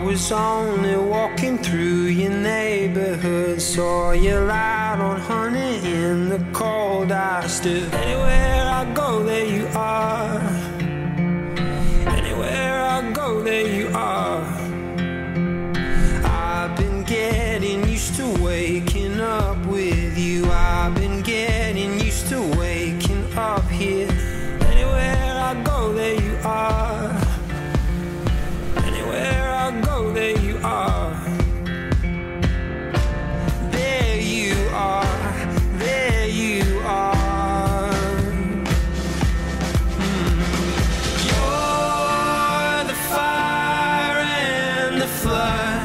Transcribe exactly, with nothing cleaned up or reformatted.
was only walking through your neighborhood, saw you light on honey in the cold. I stood. Anywhere I go, there you are. Anywhere I go, there you are. I've been getting used to waking up with you. I've been getting used to waking up here. Anywhere I go, there you are. Anywhere I go, there you are. There you are. There you are. Mm. You're the fire and the flood.